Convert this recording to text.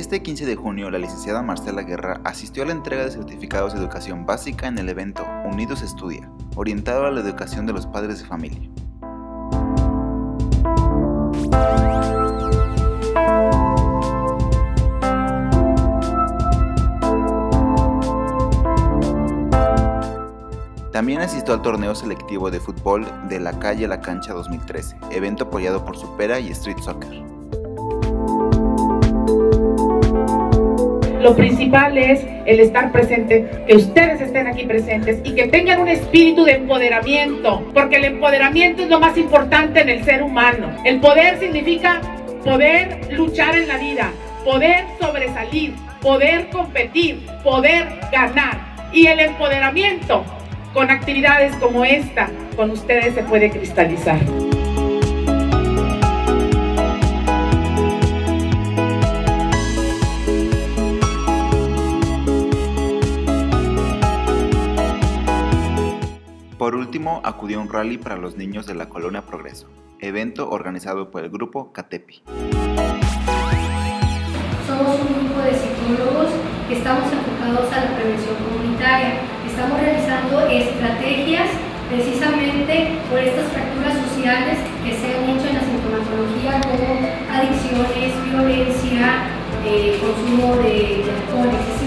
Este 15 de junio, la licenciada Marcela Guerra asistió a la entrega de certificados de educación básica en el evento Unidos Estudia, orientado a la educación de los padres de familia. También asistió al torneo selectivo de fútbol de La Calle a la Cancha 2013, evento apoyado por Supera y Street Soccer. Lo principal es el estar presente, que ustedes estén aquí presentes y que tengan un espíritu de empoderamiento, porque el empoderamiento es lo más importante en el ser humano. El poder significa poder luchar en la vida, poder sobresalir, poder competir, poder ganar. Y el empoderamiento, con actividades como esta, con ustedes se puede cristalizar. Por último, acudió a un rally para los niños de la Colonia Progreso, evento organizado por el grupo Catepi. Somos un grupo de psicólogos que estamos enfocados a la prevención comunitaria. Estamos realizando estrategias precisamente por estas fracturas sociales que se han hecho en la sintomatología, como adicciones, violencia, consumo de alcohol,